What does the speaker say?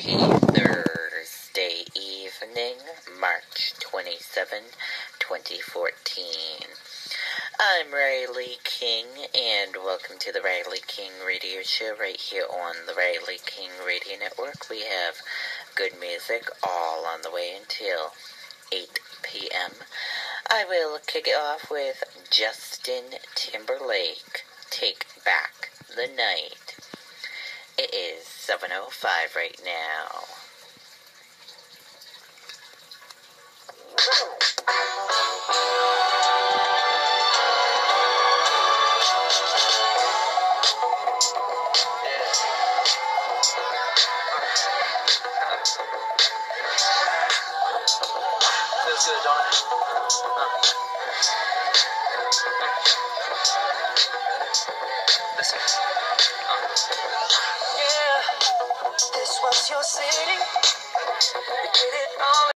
Happy Thursday evening, March 27, 2014. I'm Riley King, and welcome to the Riley King Radio Show right here on the Riley King Radio Network. We have good music all on the way until 8 p.m. I will kick it off with Justin Timberlake, Take Back the Night. It is 7:05 right now. Feels good, don't it? Listen. Yeah, this was your city. We did it all.